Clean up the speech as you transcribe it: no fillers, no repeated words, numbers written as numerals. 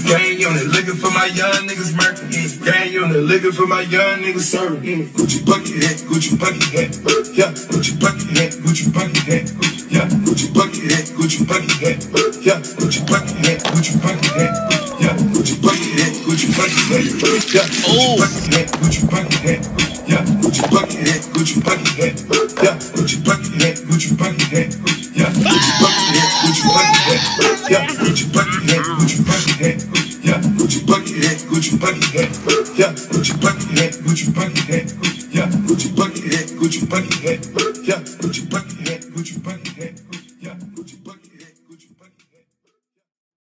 Gang unit, looking for my young niggas murking. Gang unit, looking for my young niggas serving. Gucci bucket hat, Gucci bucket hat. Yeah, Gucci bucket hat, Gucci bucket hat. Yeah, Gucci bucket hat, Gucci bucket hat. Yeah, Gucci bucket hat, Gucci bucket hat. Yeah, Gucci bucket hat, Gucci bucket hat. Yeah, Gucci bucket hat, Gucci bucket hat. Yeah, Gucci bucket hat, Gucci bucket hat. Yeah, Gucci bucket hat, Gucci bucket hat. Yeah, Gucci bucket hat, Gucci bucket hat. Yeah, Gucci bucket hat, Gucci bucket hat. Yeah, Gucci bucket hat, Gucci bucket hat. Yeah, Gucci bucket